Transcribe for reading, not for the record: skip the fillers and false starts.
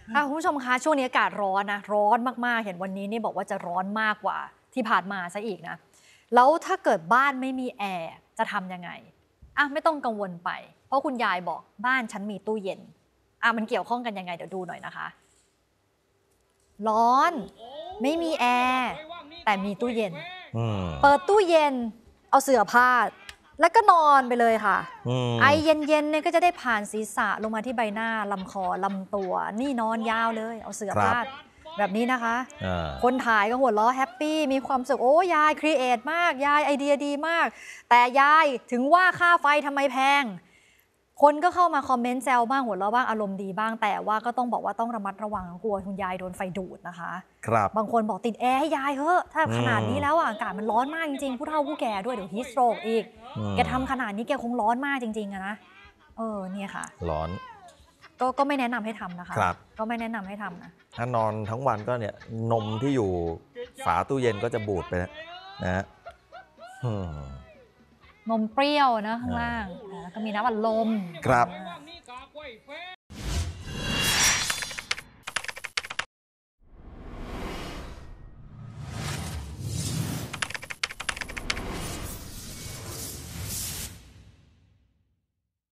คุณผู้ชมคะช่วงนี้อากาศร้อนนะร้อนมากๆเห็นวันนี้นี่บอกว่าจะร้อนมากกว่าที่ผ่านมาซะอีกนะแล้วถ้าเกิดบ้านไม่มีแอร์จะทำยังไงไม่ต้องกังวลไปเพราะคุณยายบอกบ้านฉันมีตู้เย็นมันเกี่ยวข้องกันยังไงเดี๋ยวดูหน่อยนะคะร้อนไม่มีแอร์แต่มีตู้เย็นเปิดตู้เย็นเอาเสื่อผ้าแล้วก็นอนไปเลยค่ะไอเย็นๆเนี่ยก็จะได้ผ่านศีรษะลงมาที่ใบหน้าลำคอลำตัวนี่นอนยาวเลยเอาเสื่อผ้าแบบนี้นะคะคนถ่ายก็หัวเราะแฮปปี้มีความสุขโอ้ยายครีเอทมากยายไอเดียดีมากแต่ยายถึงว่าค่าไฟทำไมแพงคนก็เข้ามาคอมเมนต์แซวบ้างหัวเราะบ้างอารมณ์ดีบ้างแต่ว่าก็ต้องบอกว่าต้องระมัดระวังกลัวคุณยายโดนไฟดูดนะคะครับบางคนบอกติดแอร์ให้ยายเถอะถ้าขนาดนี้แล้วอากาศมันร้อนมากจริงๆผู้เฒ่าผู้แก่ด้วยเดี๋ยวฮีทสโตรกอีกแกทำขนาดนี้แกคงร้อนมากจริงๆนะเนี่ยค่ะร้อนก็ไม่แนะนำให้ทำนะคะก็ไม่แนะนำให้ทำนะถ้านอนทั้งวันก็เนี่ยนมที่อยู่ฝาตู้เย็นก็จะบูดไปนะฮะนมเปรี้ยวนะข้างล่างแล้วก็มีน้ำอัดลมครับ